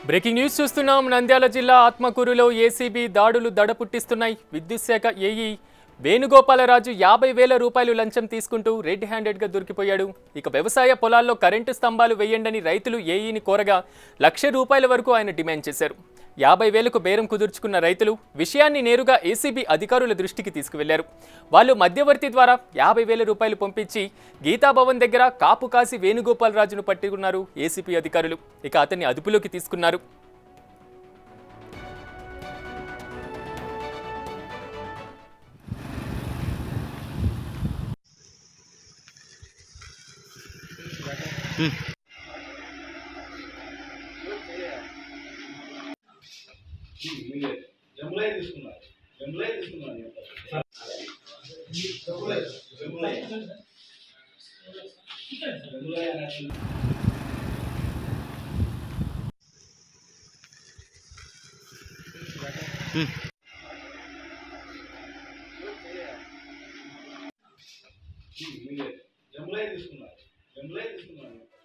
Breaking news చూస్తున్నాం. నంద్యాల జిల్లా ఆత్మకూరులో ఏసీబీ దాడులు దడపుట్టిస్తున్నాయి. విద్యుత్ శాఖ ఏఈ వేణుగోపాలరాజు 50,000 రూపాయలు లంచం తీసుకుంటూ రెడ్ హ్యాండెడ్గా దొరికిపోయాడు. ఇక వ్యవసాయ పొలాల్లో కరెంటు స్తంభాలు వేయండని రైతులు ఏఈని కోరగా ₹1,00,000 వరకు ఆయన డిమాండ్ చేశారు. 50,000కు బేరం కుదుర్చుకున్న రైతులు విషయాన్ని నేరుగా ఏసీబీ అధికారుల దృష్టికి తీసుకువెళ్లారు. వాళ్ళు మధ్యవర్తి ద్వారా ₹50,000 పంపించి గీతాభవన్ దగ్గర కాపు కాసి వేణుగోపాలరాజును పట్టుకున్నారు ఏసీబీ అధికారులు. ఇక అతన్ని అదుపులోకి తీసుకున్నారు. జమ్లై తీసుకున్నారు